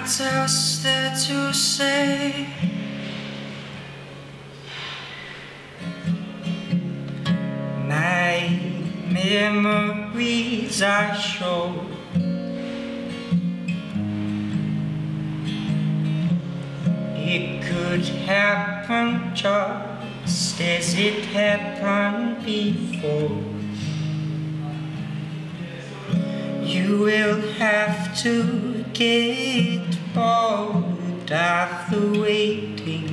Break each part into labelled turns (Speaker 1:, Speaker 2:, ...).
Speaker 1: What else there to say? My memories are short. It could happen just as it happened before. You will have to get bored of the waiting.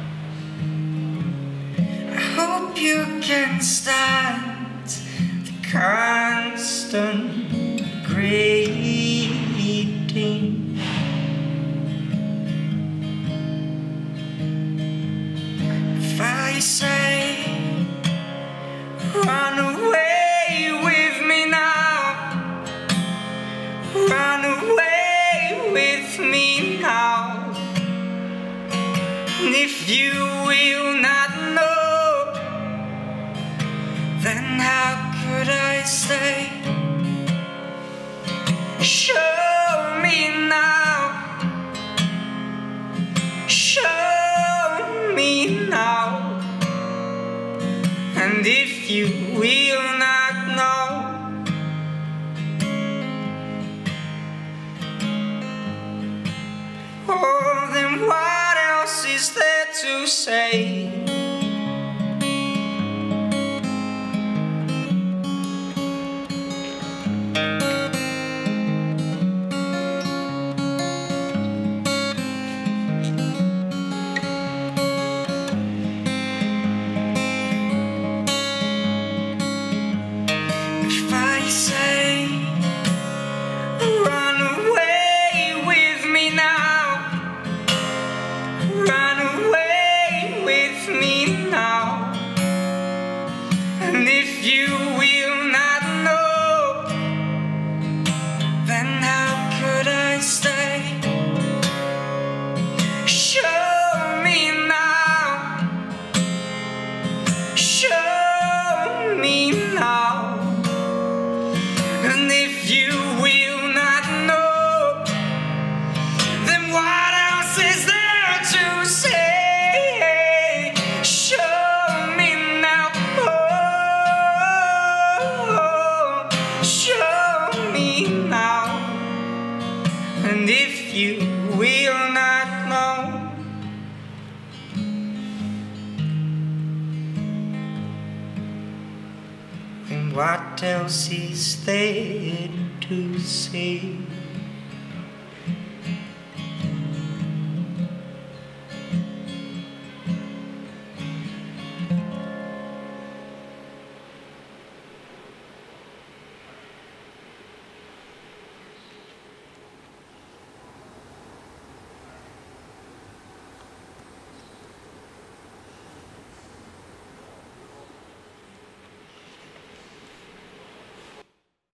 Speaker 1: I hope you can stand the constant grating. If I say, run away with me now, run away with me now, and if you will not know, then how could I stay? Show me now, show me now, and if you will not know, oh, then what else is there to say? If I say, run away with me now, run away with me now, and if you will not know, then how could I stay? Show me now, show me now, and if you will not know, then what else is there to say? Show me now, oh, show me now, and if you will not know, then what else is there to say?